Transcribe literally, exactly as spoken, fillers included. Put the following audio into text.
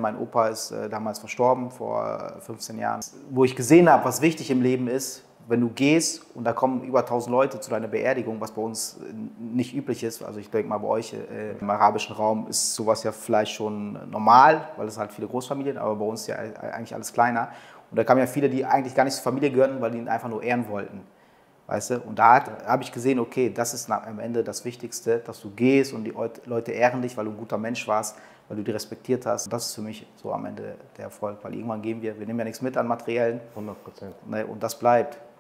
Mein Opa ist äh, damals verstorben, vor fünfzehn Jahren. Wo ich gesehen habe, was wichtig im Leben ist, wenn du gehst und da kommen über tausend Leute zu deiner Beerdigung, was bei uns nicht üblich ist, also ich denke mal bei euch äh, im arabischen Raum ist sowas ja vielleicht schon normal, weil es halt viele Großfamilien, aber bei uns ja eigentlich alles kleiner. Und da kamen ja viele, die eigentlich gar nicht zur Familie gehörten, weil die ihn einfach nur ehren wollten. Weißt du? Und da habe ich gesehen, okay, das ist am Ende das Wichtigste, dass du gehst und die Leute ehren dich, weil du ein guter Mensch warst, weil du die respektiert hast. Und das ist für mich so am Ende der Erfolg, weil irgendwann gehen wir, wir nehmen ja nichts mit an Materiellen. hundert Prozent. Ne, und das bleibt.